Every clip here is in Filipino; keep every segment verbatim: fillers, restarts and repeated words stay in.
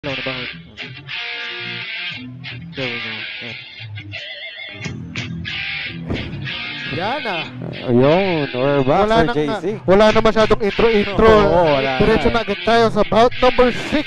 Hello na bahod. There we go. Yan. Yan ah. Ayun, we're back Wala for nang, J C. na- wala na masyadong intro-intro. Oo, wala Diretso na. na agad tayo sa bout number six.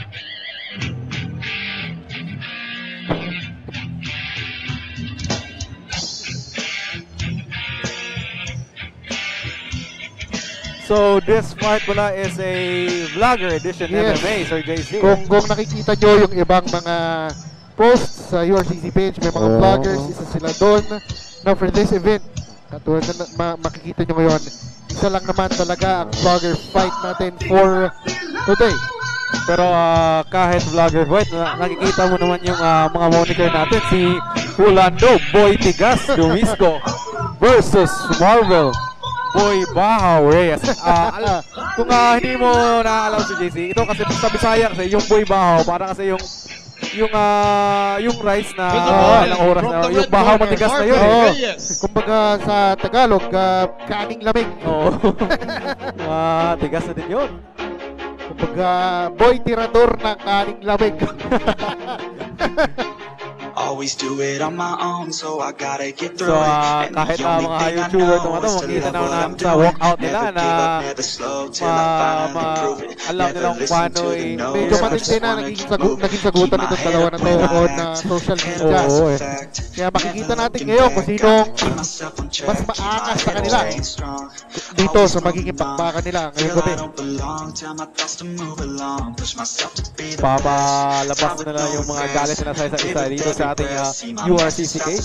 So this part pala is a vlogger edition Yes. M M A, Sir J C. Kung, kung nakikita nyo yung ibang mga posts sa U R C C page, may mga Oo. vloggers, isa sila doon. Now for this event, katulad na ma- makikita nyo ngayon, isa lang naman talaga ang vlogger fight natin for today. Pero ah, kahit vlogger fight, na, nakikita mo naman yung ah, mga moniker natin. Si Rolando Boy Tigas Dumisco versus Marvel Boy Bahaw Reyes. Ah, al- kung ah, hindi mo naaalam si J C, ito kasi sa Bisaya kasi yung Boy Bahaw, para kasi yung yung ah, yung rice na ah, ilang oras na, yung bahaw matigas na yun. Oo. Eh. Kumbaga sa Tagalog, uh, kaning lamig. Oo. Ah, tigas na din yun. Kumbaga, boy tirador ng kaning lamig. Always do it on my own, so I gotta get So, through ah, it. And kahit the ah, only mga thing I YouTuber know itong ano, is to makikita love na what natin I'm sa doing. walkout nila Never na give up, never slow till I ma, finally ma, prove it. alam Never nilang listen paano to the eh. no's. Medyo I matindi just na wanna naging, keep sagu moving. naging sagutan Keep my itong head dalawa up na to when I on uh, act. social Never media. Oo, eh. perfect. Kaya makikita Never natin looking ngayon kung back. sinong Keep myself on track. mas Keep my maangas sa head kanila staying strong. dito Always sa magiging moving on. bakbakan nila ngayong Feel gabi. I don't belong. Tell my thoughts to move along. Push myself to be the best. Papalabas na nila yung mga galit nila sa isa't isa dito sa ating ah, U R C C case.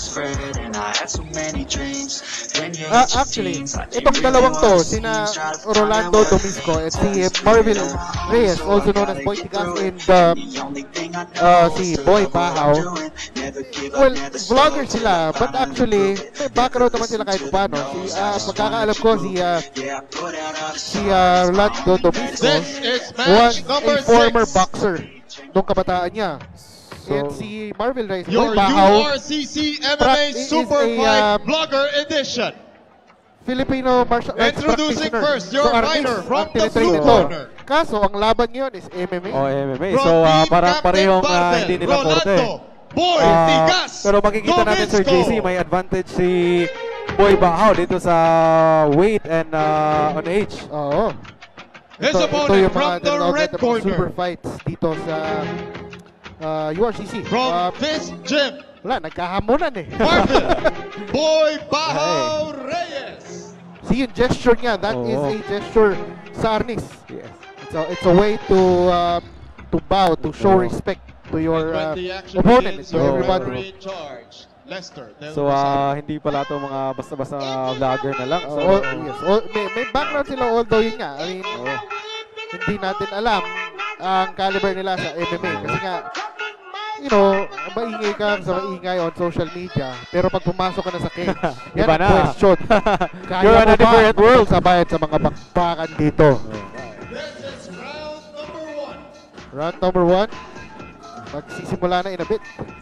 Ah, actually, itong dalawang to, sina Rolando Domingo at si Marvin Reyes, also known as Boy Tigas, and uh, uh, si Boy Bahaw. Well, vlogger sila, but actually, may background naman sila kahit paano. Si, uh, pagkakaalam ko, si, uh, si uh, Rolando Domingo This is was match a number former six. boxer nung kabataan niya. So, And si Marvin Reyes, Boy Your Bahaw, U R C C M M Pra- A is Super a, Fight um, Vlogger Edition. Filipino martial arts Introducing practitioner. first your artist fighter ang from the tinitrain blue nito. corner. Kaso, ang laban ngayon is M M A. O M M A. From So, ah, Team parang Captain parehong ah, Bartel, hindi nila forte. Rolando Boy Ah, Tigas pero makikita natin, Sir J C, Domingo. may advantage si Boy Bahaw dito sa weight and uh, on age. Oo. His Ito, ito opponent yung mga from the tinatawag red natin mga super corner. fights dito sa uh, U R C C. From Uh, this gym, wala, nagkahamunan eh. Marvin Boy Bahaw Reyes. See yung gesture niya, that is Oo. a gesture sa arnis. Yes. It's a, it's a way to um, to bow, to show Oo. respect to your And when uh, the action opponent, begins, to Oo. your everybody. referee in charge, Lester Del So, ah, Rosario. hindi pala ito mga basta-basta vlogger na lang. So, Oh, yes. Oh, may, may background sila, although yun nga, I mean, oo. hindi natin alam ang caliber nila sa M M A. Kasi nga, you know, maingay ka sa maingay on social media, pero pag pumasok ka na sa cage, yan Iba ang na. question. Kaya You're on mo a different ba world. sabayan sa mga bakbakan dito? This is round number one. Round number one, magsisimula na in a bit.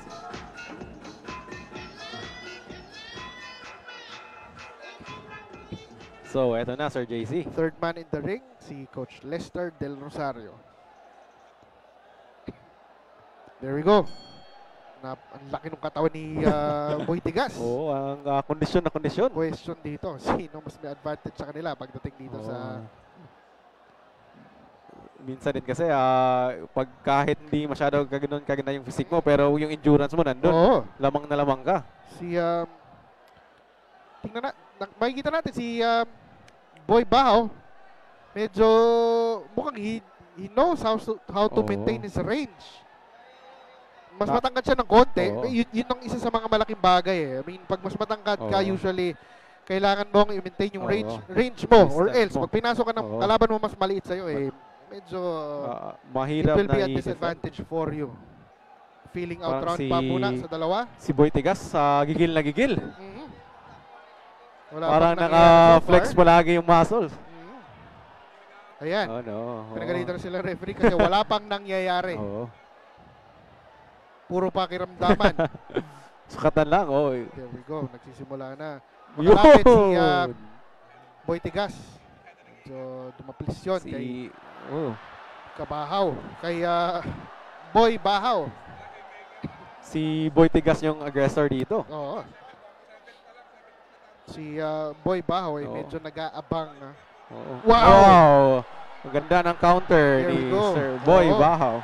So, eto na, Sir J C. Third man in the ring, si Coach Lester Del Rosario. There we go. Na, ang laki ng katawan ni uh, Boy Tigas. Oo, ang ah, kondisyon na kondisyon. Question dito, sino mas may advantage sa kanila pagdating dito Oo. sa... Minsan din kasi, ah, pag kahit hindi masyado kaganoon kaganda yung physique mo, pero yung endurance mo nandun. Oo. Lamang na lamang ka. Si, um, tingnan na, na makikita natin si um, Boy Bahaw, medyo mukhang he, he knows how to, how to Oo. maintain his range. Mas Na- matangkad siya ng konti, Oo. yun, yun ang isa sa mga malaking bagay eh. I mean, pag mas matangkad ka, Oo. usually, kailangan mong i-maintain yung Oo. range range mo, or Distance else, mo. pag pinasok ka ng Oo. kalaban mo mas maliit sa'yo eh, medyo, Ah, it mahirap will be na a i-defend. disadvantage for you. Feeling out Parang round si- pa muna sa dalawa. Si Boy Tigas, ah, gigil na gigil. Mhm. Wala Parang pang nangyayari so naka-flex far. palagi yung muscles. Mhm. Ayan. Oh, no. Oo. Pinagalitan na sila referee kasi wala pang nangyayari. Oo. Puro pakiramdaman. Sukatan lang. Oh. There we go. Nagsisimula na. Yun! Makalapit si uh, Boy Tigas. Medyo dumaplis yun kay Si... Oh. Kabahaw. Kay uh, Boy Bahaw. Si Boy Tigas yung aggressor dito. Oo. Si uh, Boy Bahaw ay Oo. medyo nag-aabang. ah. Oo. Wow! Wow! Maganda ng counter There ni we go. Sir Boy Oo. Bahaw.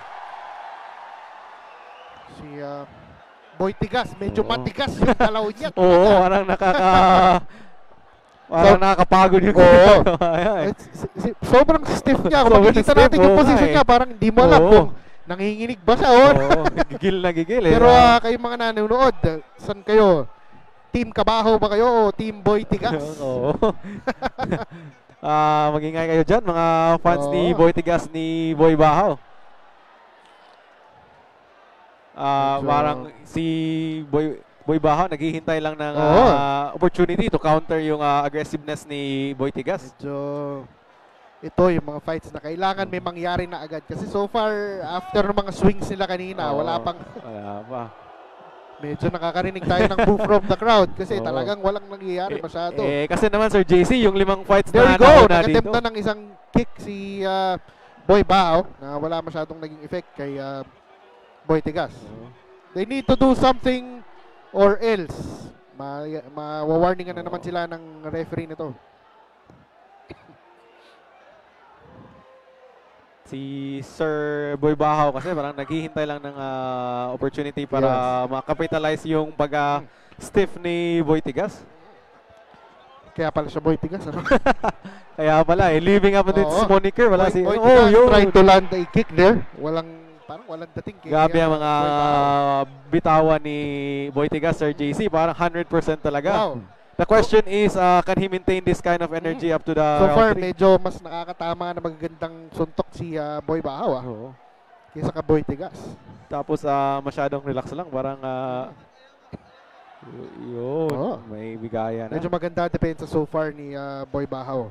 Si uh, Boy Tigas, medyo Oo. matigas yung dalaw niya. Oo, parang nakaka... parang So- nakakapagod yung Oo. Ayan. Eh, si- si- sobrang stiff niya. Kung Sobrang makikita stiff, natin yung oo position nga eh. niya, parang hindi mo alam Oo. kung nanginginig ba siya o Oo, gigil na gigil eh. Pero ah, kayong mga nanonood, ah, saan kayo? Team Kabaho ba kayo o Team Boy Tigas? Oo. Ah, magingay kayo dyan, mga fans ni Oo. Boy Tigas ni Boy Bahaw. Ah, Medyo- parang si Boy Boy Bahaw naghihintay lang ng Oo. ah, opportunity to counter yung ah, aggressiveness ni Boy Tigas. Medyo ito yung mga fights na kailangan may mangyari na agad. Kasi so far, after ng mga swings nila kanina, Oo, wala pang, wala pa. medyo nakakarinig tayo ng boo from the crowd. Kasi Oo. talagang walang nangyayari masyado. Eh, kasi naman Sir J C, yung limang fights There na you go! nauna Nag-attempt dito. na ng isang kick si ah, Boy Bao na wala masyadong naging effect kay ah, Boy Tigas. Oo. They need to do something or else. Ma mawawarningan na naman sila ng referee nito. Si Sir Boy Bahaw kasi parang naghihintay lang ng ah, opportunity para Yes. makapitalize yung pag-stiff ni Boy Tigas. Kaya pala siya Boy Tigas. Ano? Kaya pala eh, living up with Oo. its moniker, wala Boy, si... Boy oh, Tigas yun! tried to land a kick there. Walang, parang walang dating kick. Grabe ang mga Boy Bao. bitawan ni Boy Tigas, Sir J C, parang one hundred percent talaga. Wow. The question is, uh, can he maintain this kind of energy up to the So far, round three? medyo mas nakakatama na magagandang suntok si ah, Boy Bao ah. Oo. Kaysa ka Boy Tigas. Tapos ah, masyadong relax lang, parang ah, y- yun, Oo. may bigayan na. Medyo maganda depensa so far ni ah, Boy Bao.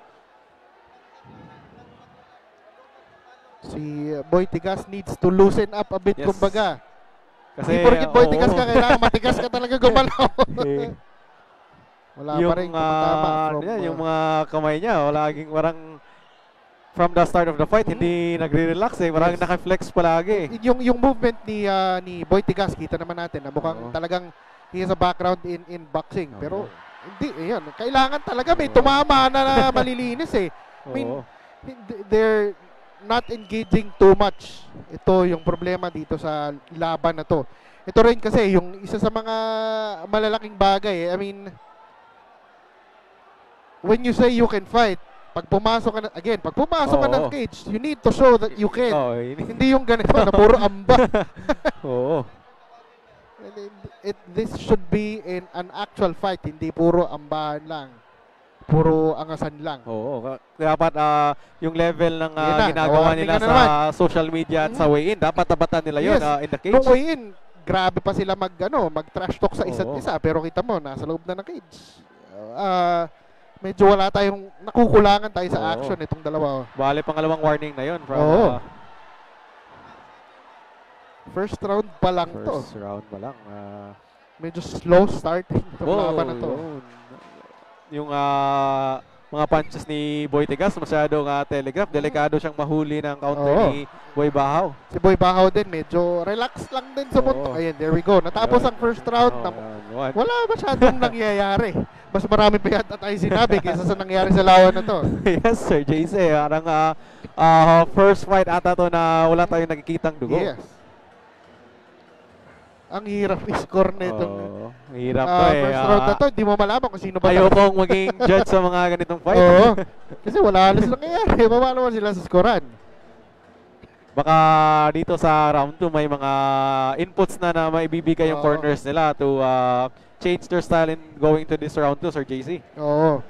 Si ah, Boy Tigas needs to loosen up a bit, Yes. kumbaga. Kasi, Hindi porkit Boy oo. Tigas ka, kailangan matigas ka talaga gumalaw. Eh, Wala yung, pa rin ah, tumatama ano from, yan, ah, yung mga kamay niya, laging parang from the start of the fight, hindi nagre-relax eh. Parang Yes. naka-flex palagi. yung yung movement ni ah, ni Boy Tigas, kita naman natin na mukhang Oo. talagang he has a background in in boxing. Oo. Pero hindi, ayan, kailangan talaga may Oo. tumama na, na malilinis eh. I mean, Oo. hindi- they're not engaging too much. Ito yung problema dito sa laban na to. Ito rin kasi yung isa sa mga malalaking bagay. I mean, when you say you can fight, pag pumasok ka na, again, pag pumasok ka Oo. ng cage, you need to show that you can. Oo, ini- Hindi yung ganito na puro amba. Oo. it, it- this should be in an actual fight, hindi puro ambahan lang. Puro angasan lang. Oo. ka- Dapat ah, yung level ng ah, Yan na, ginagawa nawarning nila ka na sa naman. social media at sa Mhm. weigh-in, dapat tabatan nila yun Yes. ah, in the cage. Nung way-in, grabe pa sila mag, ano, mag-trash talk sa isa't Oo. isa. Pero kita mo, nasa loob na ng cage. Ah, medyo wala tayong, nakukulangan tayo sa Oo. action itong dalawa. Bale, pangalawang warning na yun from Oo. ah, First round pa lang to. first round pa lang. ah. Medyo slow starting itong Oo, laban na to. yun. Yung ah, mga punches ni Boy Tigas, masyadong ah, telegraph. Delikado siyang mahuli ng counter Oo. ni Boy Bahaw. Si Boy Bahaw din, medyo relax lang din sa Oo. muntok. Ayan, there we go. Natapos Yun. ang first round. Oo, na, yan, one. wala masyadong nangyayari. Mas marami pa yata tayo sinabi kaysa sa nangyari sa lawan na to. Yes, Sir J C. Parang ah, ah, first fight ata to na wala tayong nakikitang dugo. Yes. Ang hirap i-score na itong Oo, hirap ah, to eh. first Ah, round na to. Hindi mo malaman kung sino ba. Ayokong maging judge sa mga ganitong fight. Oo. Kasi wala halos nangyayari. Mawala sila sa scorean. Baka dito sa round two may mga inputs na na maibibigay yung Oo. corners nila to ah, change their style in going to this round two, Sir J C. Oo.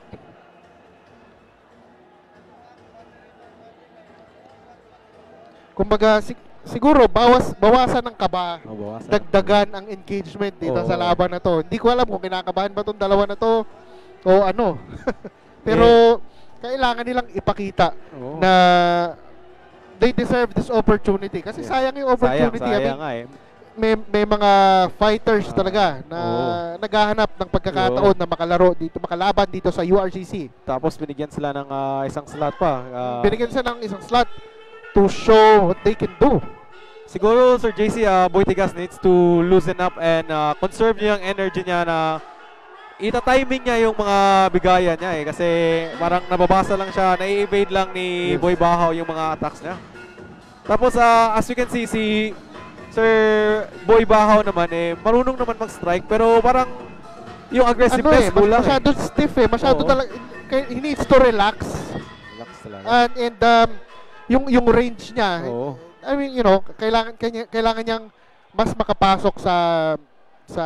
Kumbaga, sig- siguro bawas bawasan ng kaba. Mabawasan. Dagdagan ang engagement dito Oo. sa laban na to. Hindi ko alam kung kinakabahan ba tong dalawa na to o ano. Pero kailangan nilang ipakita Oo. na they deserve this opportunity. Kasi Yes. sayang yung sayang, opportunity. I mean, sayang nga eh. may, may mga fighters Ah, talaga na oo. naghahanap ng pagkakataon na makalaro dito, makalaban dito sa U R C C. Tapos binigyan sila ng ah, isang slot pa. Ah, Binigyan siya ng isang slot to show what they can do. Siguro, Sir J C, uh, Boy Tigas needs to loosen up and uh, conserve niya yung energy niya na ita-timing niya yung mga bigayan niya eh. Kasi parang nababasa lang siya, nai-evade lang ni Yes. Boy Bahaw yung mga attacks niya. Tapos, uh, as you can see, si Sir Boy Bahaw naman eh, marunong naman mag-strike pero parang yung Ano aggressiveness eh, mas, kulang masyado stiff eh. Masyado Oo. talaga, he needs to relax. Relax talaga. And, and um, yung, yung range niya, Oo. I mean, you know, kailangan, kanya, kailangan niyang mas makapasok sa sa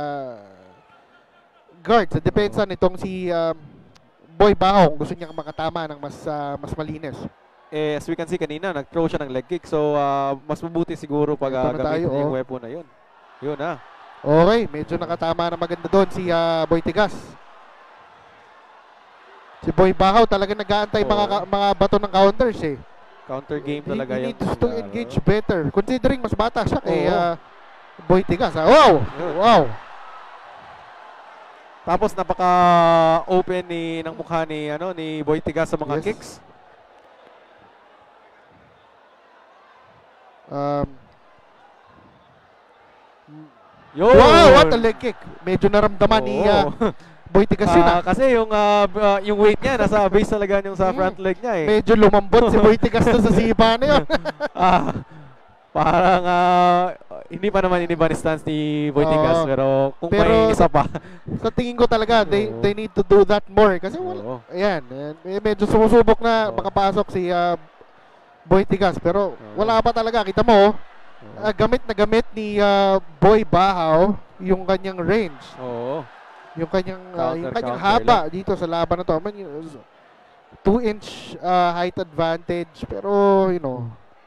guard, sa depensa nitong si um, Boy Bahaw kung gusto niyang makatama ng mas ah, mas malinis. Eh, as we can see kanina, nag-throw siya ng leg kick. So, uh, mas mabuti siguro pag uh, Ito na tayo, gamitin niya yung oh. weapon na yun. Yun na. Okay, medyo nakatama na maganda doon si ah, Boy Tigas. Si Boy Bahaw talaga nag-aantay mga Oo. ka- mga bato ng counters eh. Counter game He, talaga he yun. needs to engage better considering mas bata siya kay Oo. ah, Boy Tigas. ah. Wow! Yun. Wow! Tapos napaka-open ni ng mukha ni ano ni Boy Tigas sa mga Yes. kicks. Um, Yun. wow! What a leg kick! Medyo naramdaman ni ah, Oo. Boy Tigas yun Ah, ah. kasi yung ah, b- ah, yung weight niya nasa base talaga yung sa Mm. front leg niya eh. Medyo lumambot si Boy Tigas doon sa sipa na yun. Ah, parang ah, hindi pa naman iniba ni stance ni Boy Oo. Tigas pero kung Pero- may isa pa. Sa tingin ko talaga, they Oo. they need to do that more. Kasi wala, Oo. ayan, eh, medyo sumusubok na Oo. makapasok si ah, Boy Tigas. Pero Oo. wala pa talaga. Kita mo, ah, gamit na gamit ni ah, Boy Bahaw yung kanyang range. Oo. Yung kanyang, ah, yung Counter, kanyang counter haba dito sa laban na to. I mean, two inch ah, height advantage. Pero, you know,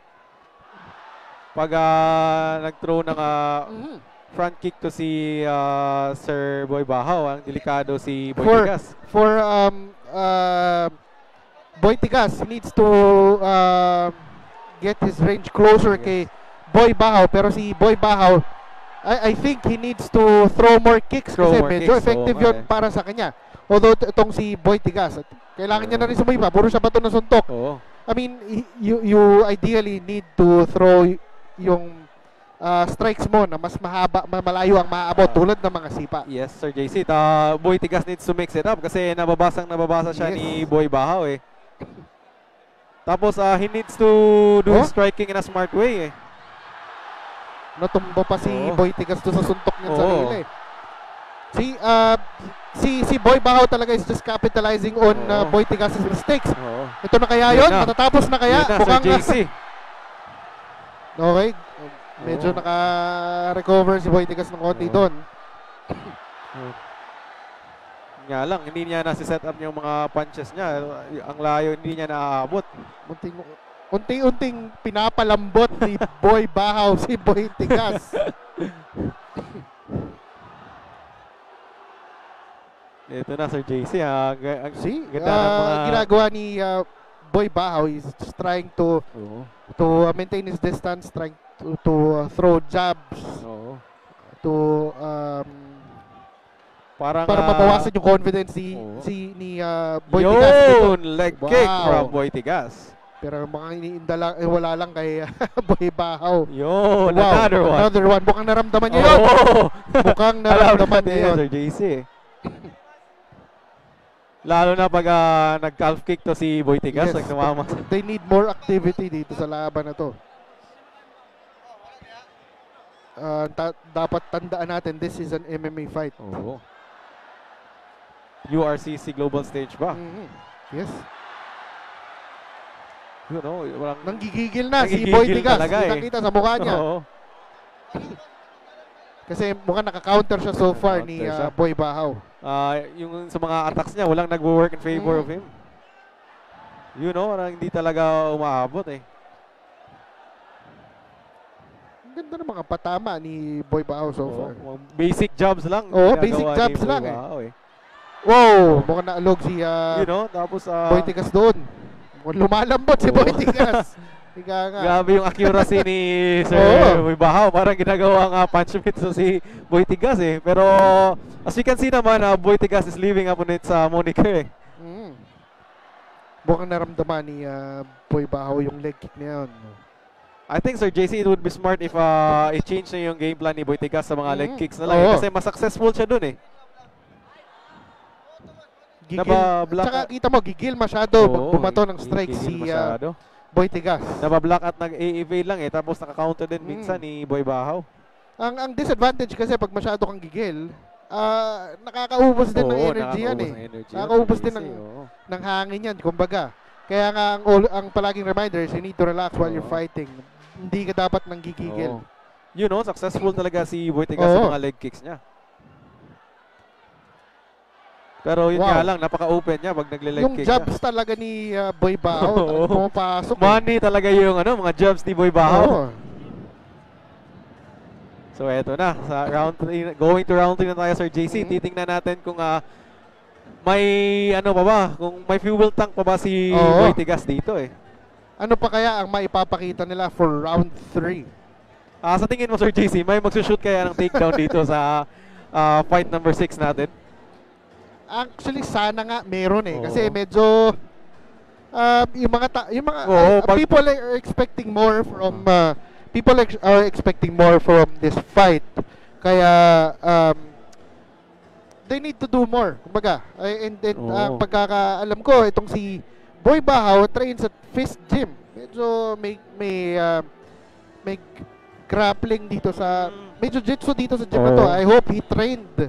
Pag ah, nag-throw ng ah, mhm. front kick to si ah, Sir Boy Bahaw, ang delikado si Boy For- Tigas. for um uh, Boy Tigas, he needs to um get his range closer Yes. kay Boy Bahaw, pero si Boy Bahaw, I, I think he needs to throw more kicks Throw kasi more medyo kicks, effective oo yun nga eh. para sa kanya. Although t- itong si Boy Tigas, at kailangan niya na rin sumuiba, puro siya bato na suntok. Oo. I mean, y- you you ideally need to throw y- yung uh, strikes mo na mas mahaba, ma- malayo ang maaabot Ah. tulad ng mga sipa. Yes, Sir J C. Ta Boy Tigas needs to mix it up kasi nababasang nababasa siya Yes. ni Boy Bahaw eh. Tapos ah, he needs to do Oh? his striking in a smart way eh. Natumba pa si Oo. Boy Tigas doon sa suntok niya Oo. sa sarili. Si uh, si si Boy Bahaw talaga is just capitalizing on uh, Oo. Boy Tigas' mistakes. Oo. Ito na kaya Yun yun? na. Matatapos na kaya? Yun na, Mukhang Sir J C. okay. Medyo Oo. naka-recover si Boy Tigas ng konti Oo. doon. Nga lang, hindi niya nasi-set up yung mga punches niya. Ang layo, hindi niya naaabot. Unting, unti-unting pinapalambot ni Boy Bahaw si Boy Tigas. Ito na, Sir J C. Ha? Ang, ang, See, ganda ng uh, mga... ginagawa ni uh, Boy Bahaw is just trying to Oo. to uh, maintain his distance, trying to, to uh, throw jabs, Oo. to um, Parang, para ah, mabawasan yung confidence ni oo. si ni uh, Boy Tigas dito. Yun! Leg kick Wow. from Boy Tigas. Pero mga iniinda lang, eh, wala lang kay Boy Bahaw. Yun! Wow, Another one. Another one. Mukhang naramdaman niya yun. Oo! Mukhang Alam naramdaman natin niya yun, yun. Sir J C. eh. Lalo na pag ah, nag-calf kick to si Boy Tigas, Yes. nag tumama. They need more activity dito sa laban na to. Uh, ta- dapat tandaan natin, this is an M M A fight. Oo. U R C C Global Stage ba? Mhm. Yes. You know, walang... Nanggigigil na si Nanggigigil Boy Tigas. talaga eh. Kita-kita sa mukha niya. Oo. Kasi mukhang naka-counter siya so far Naka-counter ni uh, siya. Boy Bahaw. Ah, yung sa mga attacks niya, walang nagwo-work in favor Mm. of him. You know, parang hindi talaga umaabot eh. Ang ganda ng mga patama ni Boy Bahaw so Oo, far. mga basic jobs lang. Oo, ginagawa basic ni jobs Boy lang eh. Bahaw eh. Wow! Mukhang naalog si uh, You know, tapos ah, Boy Tigas doon. Mukhang lumalambot si Oo. Boy Tigas. Ika nga. grabe yung accuracy ni Sir Oo. Boy Bahaw. Parang ginagawa nga punch mitt so si Boy Tigas eh. Pero as you can see naman, ah, Boy Tigas is living up on it sa moniker eh. Mm. Mukhang naramdaman ni uh, Boy Bahaw yung leg kick na yun. I think Sir J C, it would be smart if uh, i-change na yung game plan ni Boy Tigas sa mga leg Mm. kicks na lang. eh. Oo. Kasi mas successful siya dun eh. Gigil. Naba-block- Tsaka kita mo, gigil masyado. Oo, bumato ng strike gigil si ah, masyado. Boy Tigas. Nabablock at nag-e-evade lang eh. Tapos naka-counter din Mm. minsan ni Boy Bahaw. Ang ang disadvantage kasi pag masyado kang gigil, ah nakakaubos din ng Oo, energy yan nakakaubos eh. ng energy yan, Nakakaubos Sir din J C, ng, oo. ng hangin yan, kumbaga. Kaya nga ang, ul- ang palaging reminder is you need to relax while you're Oo. fighting. Hindi ka dapat nang gigigil. Oo. You know, successful talaga si Boy Tigas sa Oo. mga leg kicks niya. Pero yun Wow. nga lang, napaka-open niya pag nagle-leg Yung kick jabs siya. talaga ni ah, Boy Bao, Oo. talagang pumapasok. eh. Money talaga yung ano, mga jabs ni Boy Bahaw. Oo. So eto na, sa round three, going to round three na tayo, Sir J C. Mhm. Titingnan natin kung ah, may ano pa ba, kung may fuel tank pa ba si Oo. Boy Tigas dito eh. Ano pa kaya ang maipapakita nila for round three? Ah, sa tingin mo, Sir J C, may magsushoot kaya ng takedown dito sa ah, fight number six natin? Actually, sana nga meron eh. Oo. Kasi medyo uh, yung mga ta- yung mga Oo, uh, pag- people are expecting more from uh, people ex- are expecting more from this fight. Kaya um, they need to do more. Kumbaga, ay- and then Oo. ang pagkakaalam ko itong si Boy Bahaw trains at Fist Gym. Medyo may may uh, may grappling dito sa may jiu-jitsu dito sa gym na to. Oo. I hope he trained.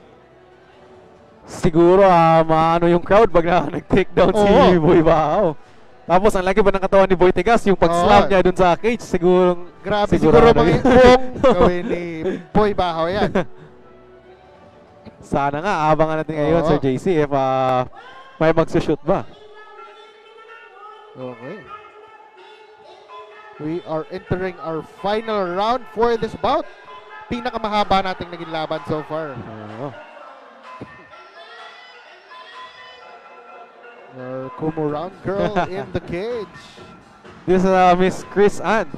Siguro ah, maano yung crowd pag na nag-takedown si Oo. Boy Bahaw. Tapos ang laki ba ng katawan ni Boy Tigas, yung pag-slam Oo. niya dun sa cage, siguro Grabe sigurado siguro mga yun. buong gawin ni Boy Bahaw yan. Sana nga, abangan natin ngayon, Oo. Sir J C, if ah, may magsushoot ba. Okay. We are entering our final round for this bout. Pinakamahaba nating naging laban so far. Oo. Our Kumu round girl in the cage. This is uh, Miss Chris Ann.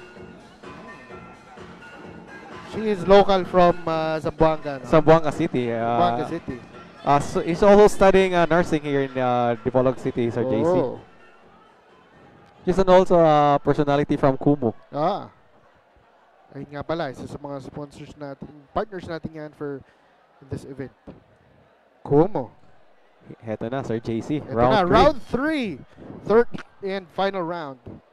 She is local from uh, Zamboanga. No? Zamboanga City. Uh, Zamboanga City. Uh, so he's also studying uh, nursing here in uh, Dipolog City, Sir J C. Oh. She's an also a personality from Kumu. Ah. Ayun nga pala, isa sa mga sponsors natin, partners natin yan for this event. Kumu. Heto na, Sir J C. Ito Round na, three. round three. Third and final round.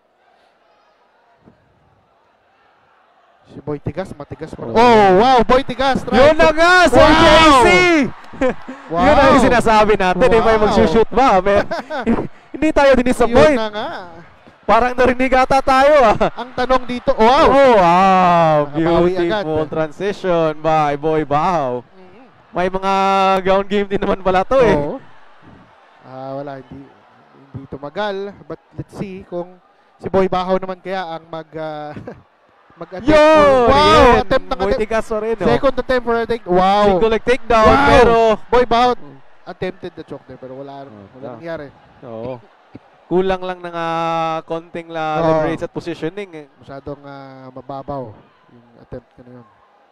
Si Boy Tigas, matigas pa. Oh. Oh, wow, Boy Tigas. Yun na nga, Sir Wow! J C! Wow. Yun ang yung sinasabi natin. If may Wow. magsushoot ba? Men, hindi tayo Yun dinisappoint. na nga. Parang narinig ata tayo ah. Ang tanong dito, wow. Oh, wow. Nakabawi agad. Beautiful transition by Boy Bahaw. Mhm. May mga ground game din naman pala to eh. Oo. Ah, wala, hindi, hindi tumagal. But let's see kung si Boy Bahaw naman kaya ang mag, uh, mag-attempt. Yo! for- wow, Again, attempt ng Boy attempt. Tigas pa rin, oh. Second attempt for a take. Wow. Single leg takedown, Wow. pero... Boy Bahaw attempted the choke there, pero wala, Oh, wala yeah. nangyari. Oo. Kulang lang ng ah, konting la Oo. leverage at positioning eh. Masyadong ah, mababaw yung attempt ko na yun.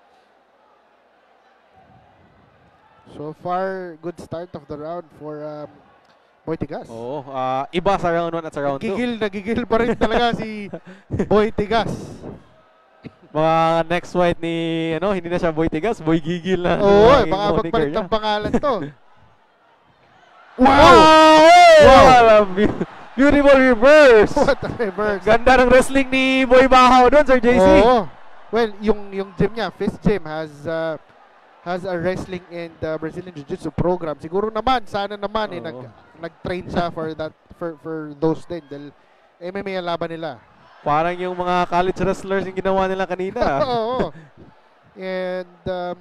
So far, good start of the round for um, Boy Tigas. Oo. ah, iba sa round one at sa round two. Gigil na gigil pa rin talaga si Boy Tigas. Mga next fight ni, ano, hindi na siya Boy Tigas, Boy Gigil na. Oo, ang eh, baka moniker magpalit niya. ng pangalan to. Wow! Wow! Beau- Beautiful reverse! What a reverse. Ganda ng wrestling ni Boy Bahaw doon, Sir J C. Oo. Well, yung yung gym niya, Fist Gym has uh, has a wrestling and uh, Brazilian Jiu-Jitsu program. Siguro naman, sana naman eh Oo. nag nag-train siya for that for for those din dahil M M A ang laban nila. Parang yung mga college wrestlers yung ginawa nila kanina. Oo. And um,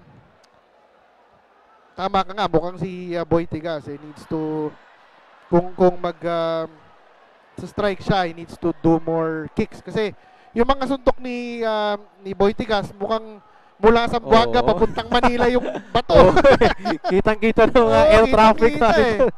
tama ka nga, mukhang si uh, Boy Tigas eh, needs to kung kung mag um, sa strike siya, he needs to do more kicks kasi yung mga suntok ni um, ni Boy Tigas mukhang mula sa Buanga Oo. papuntang Manila yung bato. Oo. Kitang-kita ng mga Oo, air traffic kitang-kita natin. eh.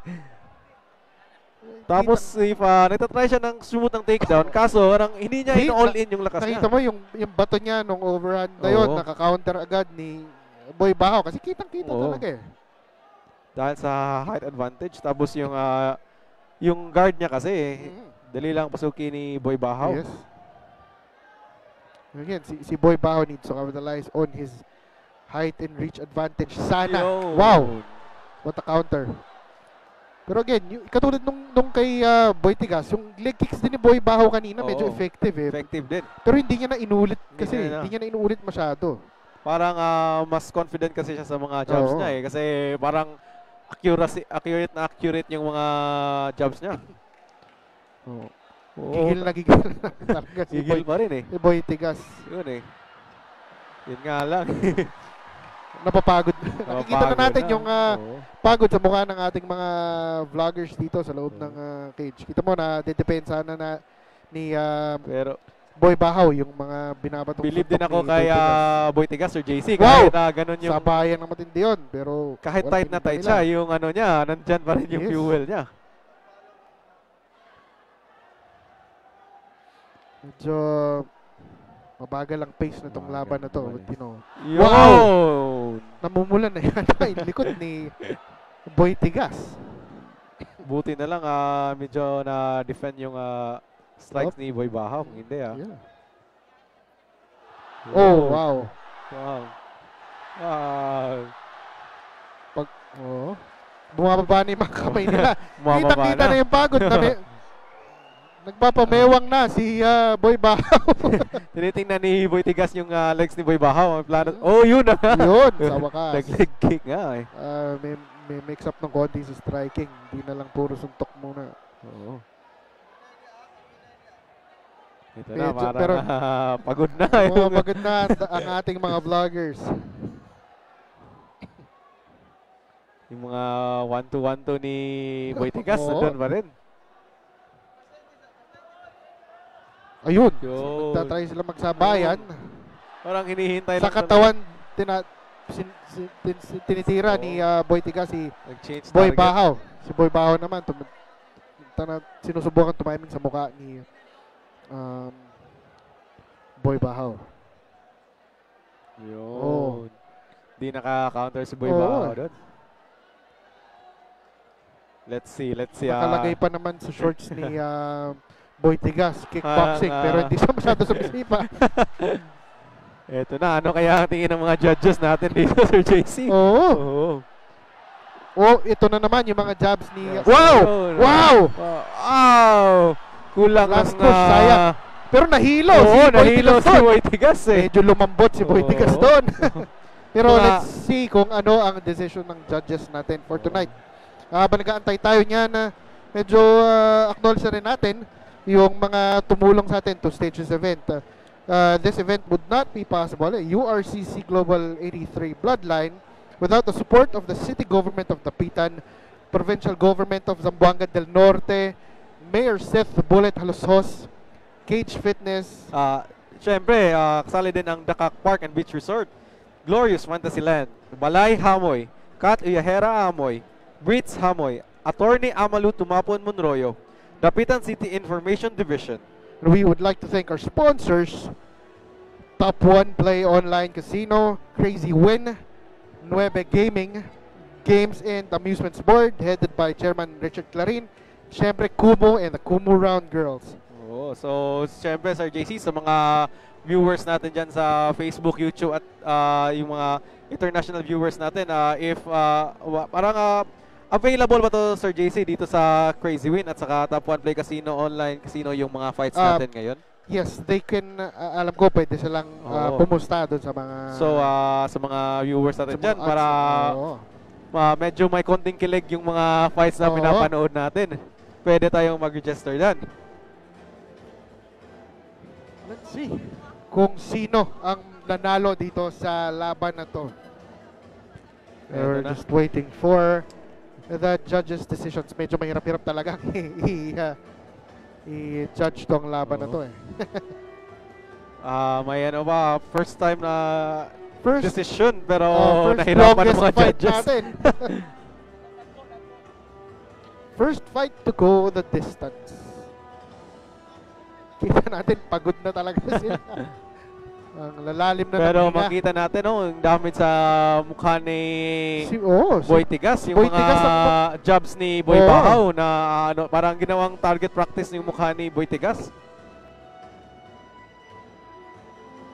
Tapos if uh, nagtatry siya ng shoot ng takedown, kaso parang hindi niya Di- in-all in yung lakas Nakita niya. mo yung yung bato niya nung overhand na yun, Oo. naka-counter agad ni Boy Bahaw kasi kitang-kita Oo. talaga eh. Dahil sa height advantage. Tapos yung ah, yung guard niya kasi, Mhm. dali lang pasukin ni Boy Bahaw. Yes. Again, si, si Boy Baho needs to capitalize on his height and reach advantage. Sana. Yun. Wow. What a counter. Pero again, yung, katulad nung, nung kay uh, Boy Tigas, yung leg kicks din ni Boy Baho kanina, medyo Oo. effective eh. Effective din. Pero hindi niya na inulit Hindi kasi. niya na. Hindi niya na inulit masyado. Parang ah, mas confident kasi siya sa mga jabs Oo. niya eh. Kasi parang accuracy, accurate na accurate yung mga jabs niya. Oo. Oo. Gigil na gigil na talaga si Boy, Gigil pa rin eh. si Boy Tigas. Yun eh. Yun nga lang. Napapagod. Nakikita na Napapagod natin na. yung ah, Oo. pagod sa mukha ng ating mga vloggers dito sa loob ng ah, cage. Kita mo na dedepensa na, na ni ah, Pero Boy Bahaw yung mga binabatong believe suntok din ako ni kay Boy Tigas. ah, Boy Tigas or J C. Wow! Kahit na ganun yung, Sabayan ng matindi yun, pero kahit wala tight na pinunta tight nila. siya, yung ano niya, nandyan pa rin yung Yes. fuel niya. Medyo mabagal ang pace na tong Mabagal, laban na to. mabagal. But, you know, Yun! namumulan na yan yung likod ni Boy Tigas. Buti na lang ah, medyo na-defend yung ah, strikes ni Boy Bahaw. Kung hindi ah. Yeah. Yun. Oh, wow. Wow. Wow. Pag, oh, bumababa na yung mga kamay nila. Bumababa Kita-kita na. na yung pagod. Na may, nagpapamewang na si ah, Boy Bahaw. Tinitingnan ni Boy Tigas yung ah, legs ni Boy Bahaw. Ang plano. Oh, yun na. Yun, sa wakas. Nag-leg kick nga eh. Ah, may, may mix up ng konti sa striking. Hindi na lang puro suntok muna. Oo. Ito na, Medyo- parang pero- ah, pagod na. Mga yung- pagod na ang- ang ating mga vloggers. Yung mga one two one two ni Boy Tigas, Oo. nandun pa rin. Ayun. Yun. Nagtatry sila magsabayan. Parang hinihintay Sa lang. katawan, tina, sin, sin, tin, sin- tinitira Oo. ni ah, Boy Tigas si Nag-change Boy target. Bahaw. Si Boy Bahaw naman, tum, tana, sinusubukan tumiming sa mukha ni um, Boy Bahaw. Yun. Oo. Di naka-counter si Boy Oo. Bahaw doon. Let's see, let's see. ah. Nakalagay pa naman sa shorts ni ah, Boy Tigas, kickboxing, Ah, pero ah. hindi siya masyado sumisipa. Eto na, ano kaya ang tingin ng mga judges natin dito, Sir J C? Oo. Oo. Oh, ito na naman yung mga jabs ni... Yes. Wow! Yun. Wow! Wow! Kulang Last ang... push, ah, sayang. Pero nahilo Oo, si Boy nahilo Tigas si doon. Boy Tigas eh. Medyo lumambot si Boy Oo. Tigas doon. Pero Mga- let's see kung ano ang decision ng judges natin for tonight. Habang nag-aantay tayo niyan, na medyo uh, acknowledge na rin natin yung mga tumulong sa atin to stage this event. Uh, uh, this event would not be possible, eh, U R C C Global eighty-three Bloodline, without the support of the city government of Dapitan, provincial government of Zamboanga del Norte, Mayor Seth Bullet Halosos, Cage Fitness, Ah, Siyempre, ah, kasali din ang Dakak Park and Beach Resort, Glorious Fantasyland, Balay Hamoy, Kat Uyahera Amoy, Brits Hamoy, Attorney Amalu Tumapon Monroyo, Dapitan City Information Division. and we would like to thank our sponsors, Top One Play Online Casino, Crazy Win, Nueve Gaming, Games and Amusements Board, headed by Chairman Richard Clarin, syempre Kumu and the Kumu Round Girls. Oo, so siyempre Sir J C, sa mga viewers natin dyan sa Facebook, YouTube at ah, yung mga international viewers natin, ah, if ah, wa- parang ah, available ba to Sir J C dito sa Crazy Win at saka Top One Play Casino Online Casino yung mga fights Ah, natin ngayon? Yes, they can, uh, alam ko, pwede silang uh, Oo. pumusta doon sa mga... So ah, sa mga viewers natin sa mga dyan, ads. para Oo. ah, medyo may konting kilig yung mga fights na Oo. pinapanood natin, pwede tayong mag-register dyan. Let's see kung sino ang nanalo dito sa laban na to. We're Eto na. just waiting for the judges' decisions. Medyo mahirap-hirap talaga i- uh, i-judge tong laban na to Oo. eh. Ah, may ano ba, first time na First, decision pero uh, first nahirapan ng longest mga fight judges. natin. First fight to go the distance. Kita natin, pagod na talaga sila. Ang lalalim na Pero ng higa. makita natin, oh, ang damage sa mukha ni Si, oh, si Boy Tigas, yung Boy mga Tigas ang- jobs ni Boy Oo. Bahaw na ano, parang ginawang target practice yung mukha ni Boy Tigas.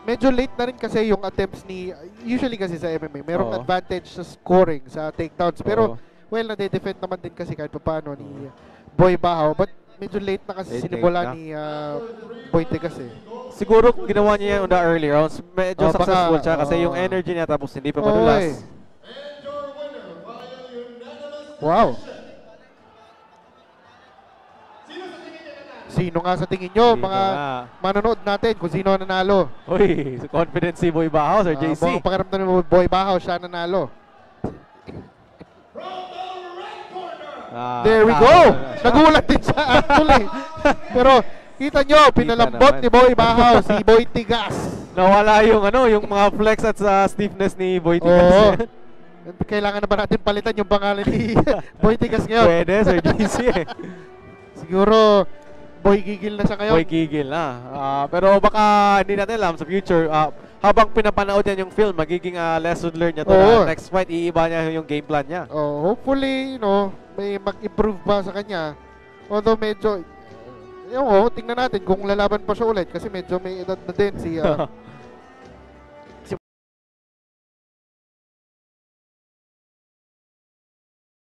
medyo late na rin kasi yung attempts ni, usually kasi sa M M A, merong Oo. advantage sa scoring, sa takedowns. Pero, Oo. well, nade-defend naman din kasi kahit paano ni Boy Bahaw. But medyo late na kasi Late, sinimula late na. ni ah, Boy Tigas eh. Siguro kung ginawa niya yan on the early rounds, medyo Oh, baka, successful siya kasi oo. yung energy niya tapos hindi pa Oo, madulas. eh. Wow. Sino nga sa tingin nyo, Sino mga nga? manonood natin, kung sino ang nanalo? Uy, confident si Boy Bahaw, Sir Ah, J C. mukhang pakiramdam ni Boy Bahaw, siya nanalo. Ah, There we talo go! na siya. Nagulat din siya actually. Pero kita nyo, pinalambot naman. ni Boy Bahaw, si Boy Tigas. Nawala yung ano, yung mga flex at sa stiffness ni Boy Oo. Tigas. Kailangan na ba natin palitan yung pangalan ni Boy Tigas ngayon? Pwede, Sir J C eh. Siguro, Boy Gigil na siya ngayon. Boy gigil na. Ah, pero baka hindi natin alam sa future. ah, habang pinapanood yan yung film, magiging ah, lesson learned niya to Oo. na next fight, iiba niya yung game plan niya. Oh, hopefully, you know, may mag-improve pa sa kanya. Although medyo, yung oh, tingnan natin kung lalaban pa siya ulit kasi medyo may edad na din si ah,